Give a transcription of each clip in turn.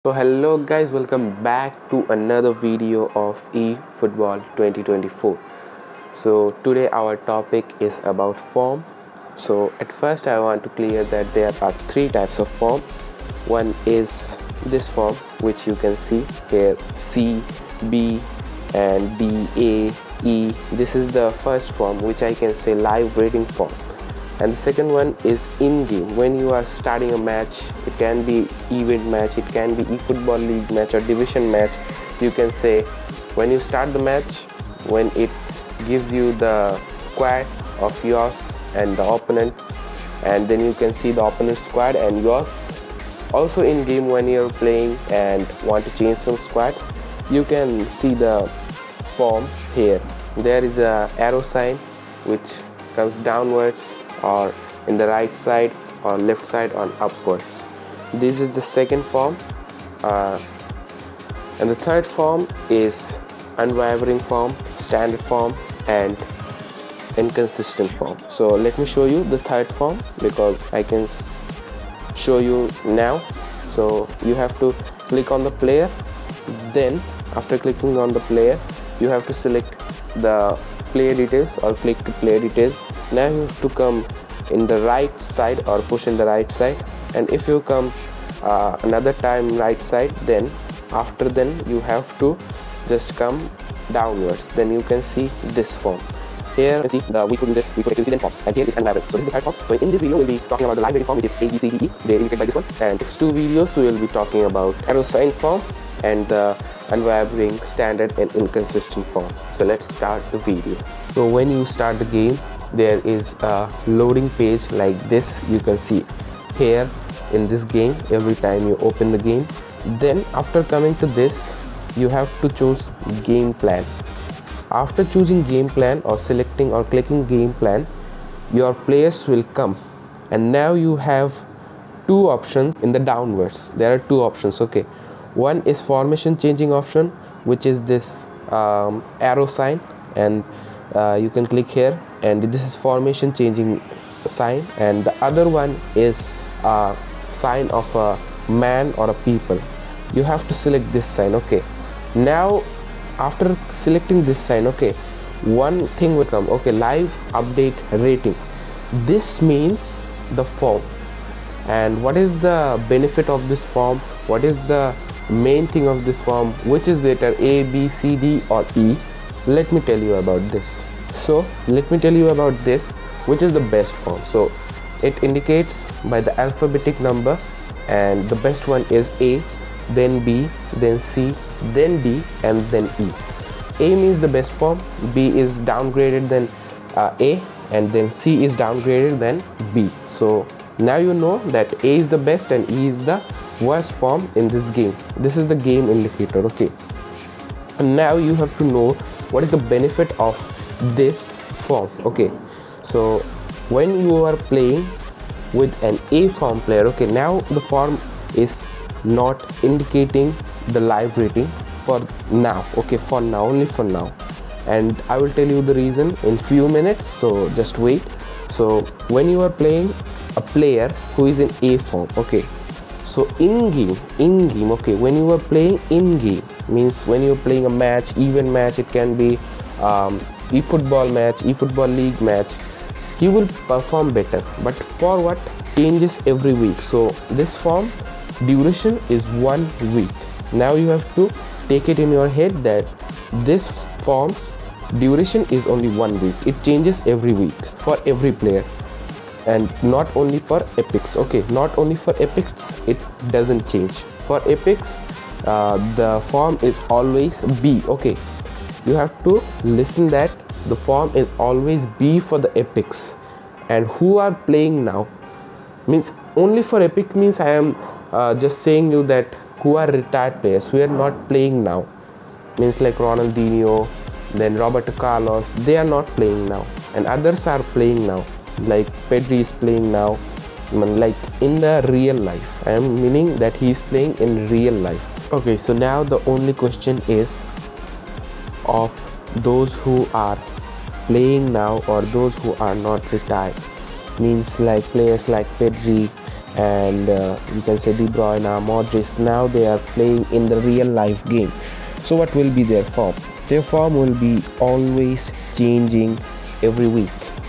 So hello guys, welcome back to another video of eFootball 2024. So today our topic is about form. So at first I want to clear that there are three types of form. One is this form which you can see here, C, B and D, A, E. This is the first form which I can say live rating form. And the second one is in-game. When you are starting a match, it can be event match, it can be eFootball league match or division match. You can say when you start the match, when it gives you the squad of yours and the opponent, and then you can see the opponent squad and yours. Also in game, when you're playing and want to change some squad, you can see the form here. There is a arrow sign which comes downwards or in the right side or left side or upwards. This is the second form, and the third form is unwavering form, standard form and inconsistent form. So let me show you the third form because I can show you now. So you have to click on the player, then after clicking on the player you have to select the player details or click to player details. Now you have to come in the right side or push in the right side, and if you come another time right side, then after you have to just come downwards. Then you can see this form. Here you see the we could use this, we could accident form, and here is unwavering. So this is the third form. So in this video we'll be talking about the live rating form, which is A, B, C, D, E. They indicate by this one. And next two videos we will be talking about arrow sign form and the unwavering, standard and inconsistent form. So let's start the video. So when you start the game, there is a loading page like this. You can see here in this game every time you open the game. Then after coming to this, you have to choose game plan. After choosing game plan or selecting or clicking game plan, your players will come, and now you have two options in the downwards. There are two options. Okay, one is formation changing option, which is this arrow sign, and you can click here, and this is formation changing sign. And the other one is a sign of a man or a people. You have to select this sign. Okay, now after selecting this sign, okay, one thing will come. Okay, live update rating. This means the form. And what is the benefit of this form? What is the main thing of this form? Which is better, A, B, C, D or E? Let me tell you about this. So let me tell you about this, which is the best form. So it indicates by the alphabetic number, and the best one is A, then B, then C, then D and then E. A means the best form, B is downgraded than A, and then C is downgraded than B. So now you know that A is the best and E is the worst form in this game. This is the game indicator. Okay, and now you have to know what is the benefit of this form. Okay, so when you are playing with an A form player, okay, now the form is not indicating the live rating for now. Okay, for now, only for now, and I will tell you the reason in few minutes, so just wait. So when you are playing a player who is in A form, okay, so in game, okay, when you are playing in game means when you're playing a match, event match, it can be eFootball match, eFootball league match, he will perform better. But for what? Changes every week. So this form duration is 1 week. Now you have to take it in your head that this form's duration is only 1 week. It changes every week for every player, and not only for epics. Okay, not only for epics, it doesn't change. For epics, the form is always B. Okay, you have to listen that the form is always B for the epics. And who are playing now means only for epic means I am just saying you that who are retired players who are not playing now, means like Ronaldinho, then Roberto Carlos, they are not playing now, and others are playing now, like Pedri is playing now, like in the real life. I am meaning that he is playing in real life. Okay, so now the only question is of those who are playing now or those who are not retired, means like players like Pedri and you can say De Bruyne, Modric, now they are playing in the real life game. So what will be their form? Their form will be always changing every week,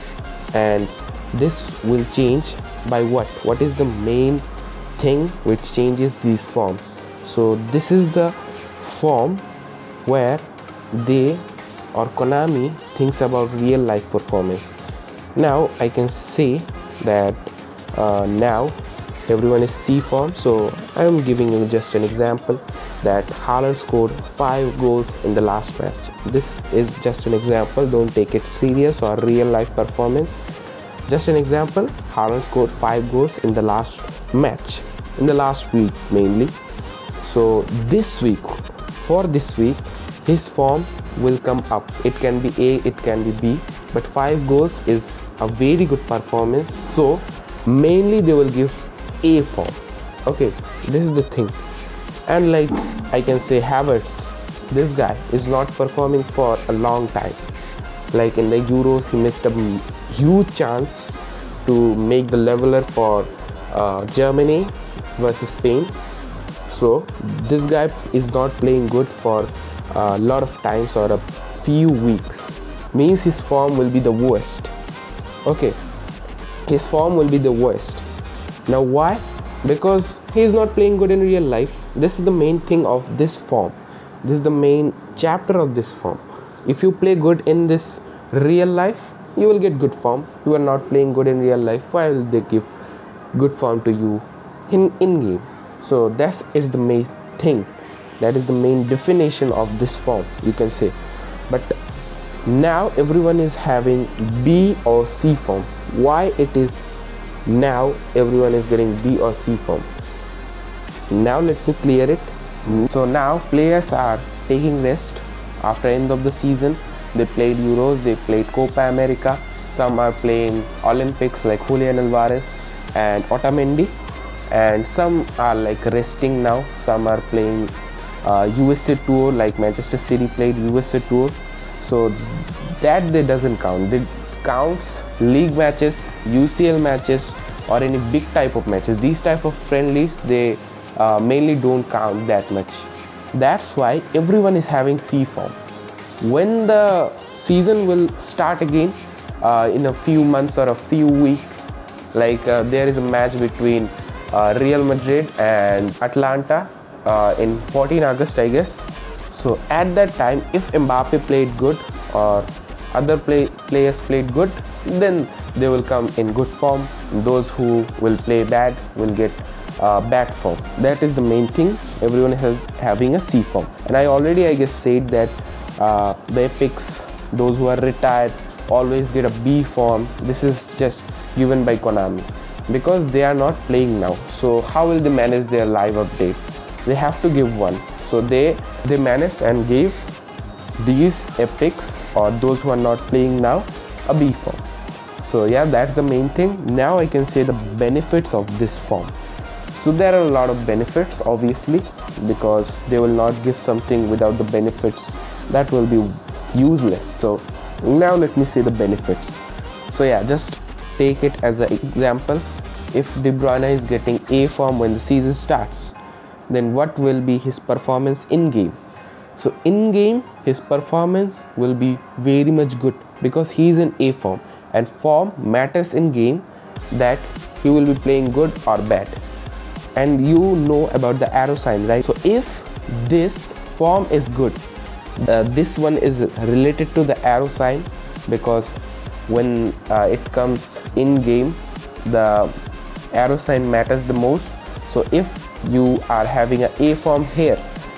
and this will change by what is the main thing which changes these forms? So this is the form where they or Konami thinks about real life performance. Now I can say that now everyone is C form. So I am giving you just an example that Haaland scored 5 goals in the last match. This is just an example, don't take it serious or real life performance. Just an example, Haaland scored 5 goals in the last match, in the last week mainly. So this week, for this week, his form will come up. It can be A, it can be B, but 5 goals is a very good performance. So mainly they will give A form. Okay, this is the thing. And like I can say Havertz, this guy is not performing for a long time. Like in the Euros, he missed a huge chance to make the leveler for Germany versus Spain. So this guy is not playing good for a lot of times or a few weeks. Means his form will be the worst. Okay, his form will be the worst. Now why? Because he is not playing good in real life. This is the main thing of this form. This is the main chapter of this form. If you play good in this real life, you will get good form. You are not playing good in real life, why will they give good form to you in game? So that is the main thing. That is the main definition of this form, you can say. But now everyone is having B or C form. Why it is now everyone is getting B or C form? Now let me clear it. So now players are taking rest after end of the season. They played Euros, they played Copa America. Some are playing Olympics like Julian Alvarez and Otamendi, and some are like resting now. Some are playing USA tour, like Manchester City played USA tour. So that they doesn't count. It counts league matches, UCL matches, or any big type of matches. These type of friendlies, they mainly don't count that much. That's why everyone is having C form. When the season will start again in a few months or a few weeks, like there is a match between Real Madrid and Atlanta in 14 August, I guess. So at that time, if Mbappe played good or other players played good, then they will come in good form. Those who will play bad will get bad form. That is the main thing. Everyone is having a C form. And I already, I guess, said that the epics, those who are retired, always get a B form. This is just given by Konami because they are not playing now. So how will they manage their live update? They have to give one. So they managed and gave these epics or those who are not playing now a B form. So yeah, that's the main thing. Now I can say the benefits of this form. So there are a lot of benefits, obviously, because they will not give something without the benefits. That will be useless. So now let me say the benefits. So yeah, just take it as an example. If De Bruyne is getting A form when the season starts, then what will be his performance in game? So in game, his performance will be very much good because he is in A form, and form matters in game, that he will be playing good or bad. And you know about the arrow sign, right? So if this form is good, this one is related to the arrow sign, because when it comes in game, the arrow sign matters the most. So if you are having an A form here,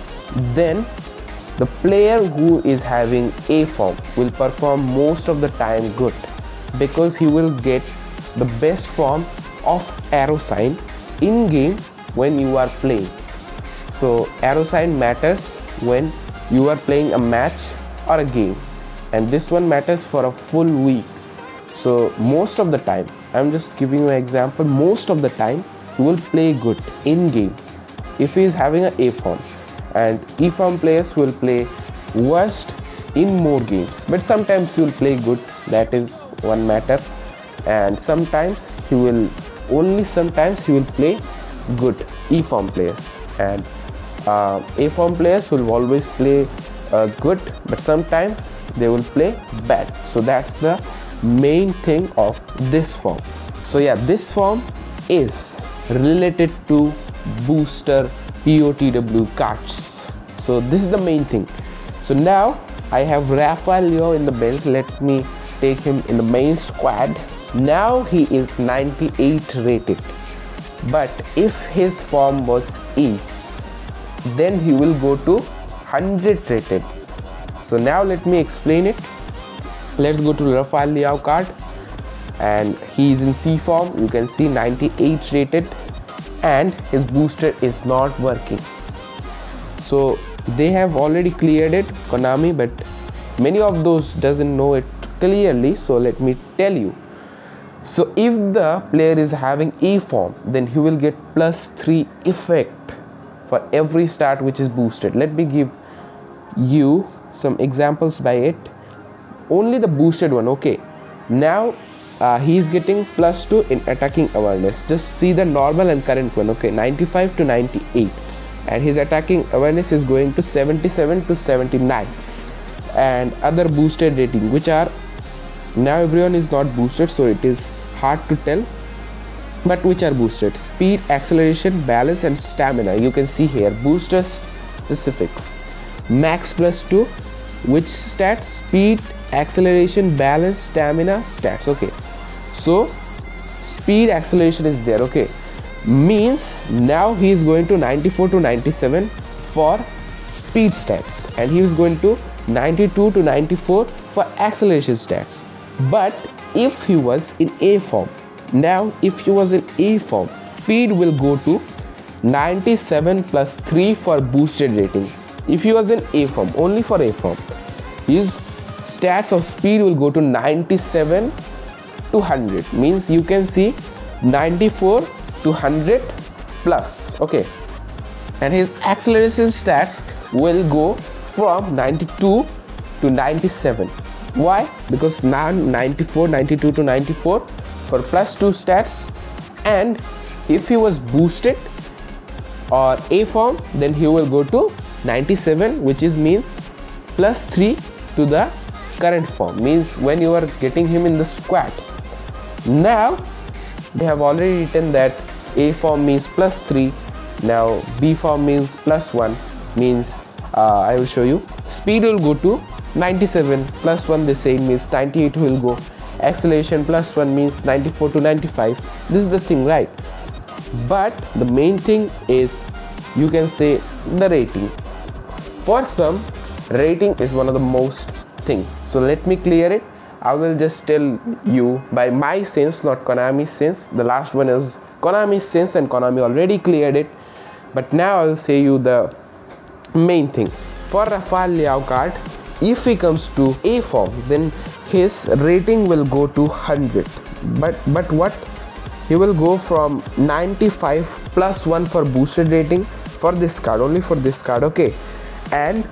then the player who is having A form will perform most of the time good, because he will get the best form of arrow sign in game when you are playing. So arrow sign matters when you are playing a match or a game, and this one matters for a full week. So most of the time, I'm just giving you an example, most of the time you will play good in game if he is having an A form, and E form players will play worst in more games, but sometimes he will play good, that is one matter, and sometimes he will only sometimes he will play good E form players, and A form players will always play good, but sometimes they will play bad. So that's the main thing of this form. So yeah, this form is related to booster POTW cards. So this is the main thing. So now I have Rafael in the bench. Let me take him in the main squad. Now he is 98 rated, but if his form was E, then he will go to 100 rated. So now let me explain it. Let's go to Rafael card, and he is in C form. You can see 98 rated, and his booster is not working. So they have already cleared it, Konami, but many of those doesn't know it clearly. So let me tell you. So if the player is having E form, then he will get +3 effect for every start which is boosted. Let me give you some examples by it. Only the boosted one. Okay, now he is getting +2 in attacking awareness. Just see the normal and current one. Okay, 95 to 98, and his attacking awareness is going to 77 to 79. And other boosted rating, which are, now everyone is not boosted, so it is hard to tell, but which are boosted: speed, acceleration, balance, and stamina. You can see here booster specifics. Max +2, which stats? Speed, acceleration, balance, stamina, stats. Okay, so speed, acceleration is there. Okay, means now he is going to 94 to 97 for speed stats, and he is going to 92 to 94 for acceleration stats. But if he was in A form, now if he was in A form, speed will go to 97 +3 for boosted rating. If he was in A form, only for A form, his stats of speed will go to 97 to 100. Means you can see 94 to 100 plus. Okay, and his acceleration stats will go from 92 to 97. Why? Because now 94, 92 to 94 for +2 stats, and if he was boosted or A form, then he will go to 97, which is means +3 to the current form. Means when you are getting him in the squad. Now they have already written that A form means +3. Now B form means +1. Means I will show you. Speed will go to 97 +1. The same means 98 will go. Acceleration +1 means 94 to 95. This is the thing, right? But the main thing is, you can say, the rating. For some, rating is one of the most thing. So let me clear it. I will just tell you by my sense, not Konami's sense. The last one is Konami's sense, and Konami already cleared it. But now I will say you the main thing. For Rafael card, if he comes to A form, then his rating will go to 100. But what? He will go from 95 +1 for boosted rating for this card, only for this card. Okay, and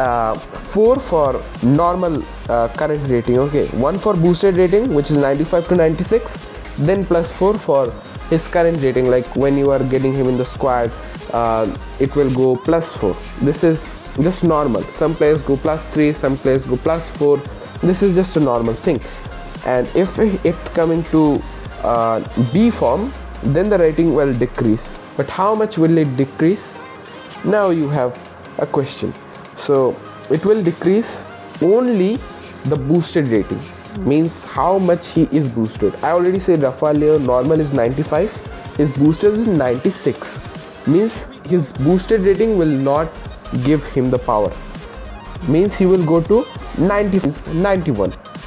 4 for normal current rating. Okay, 1 for boosted rating, which is 95 to 96, then +4 for his current rating. Like when you are getting him in the squad, it will go +4. This is just normal. Some players go +3, some players go +4. This is just a normal thing. And if it coming to B form, then the rating will decrease. But how much will it decrease? Now you have a question. So it will decrease only the boosted rating, means how much he is boosted. I already said Rafael normal is 95, his boosted is 96, means his boosted rating will not give him the power, means he will go to 91,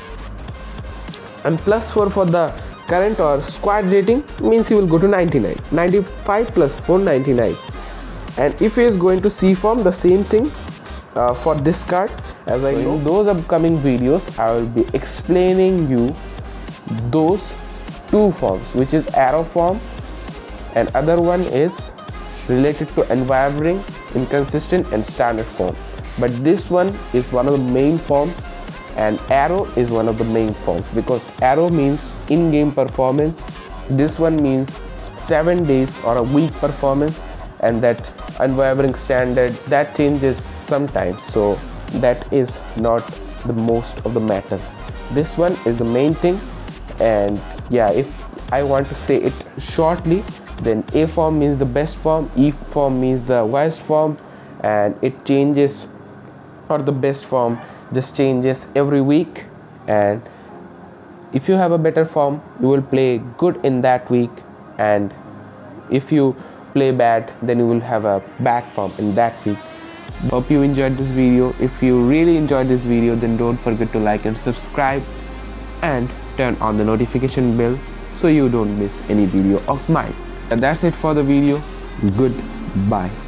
and +4 for the current or squad rating means he will go to 99. 95 +4, 99. And if he is going to C form, the same thing for this card. As I know, in those upcoming videos I will be explaining you those two forms, which is arrow form, and other one is related to unwavering, inconsistent, and standard form. But this one is one of the main forms, and arrow is one of the main forms, because arrow means in-game performance, this one means 7 days or a week performance, and that unwavering standard that changes sometimes, so that is not the most of the matter. This one is the main thing. And yeah, if I want to say it shortly, then A form means the best form, E form means the worst form, and it changes, or the best form just changes every week. And if you have a better form, you will play good in that week, and if you play bad, then you will have a bad form in that week. Hope you enjoyed this video. If you really enjoyed this video, then don't forget to like and subscribe and turn on the notification bell so you don't miss any video of mine. And that's it for the video. Goodbye.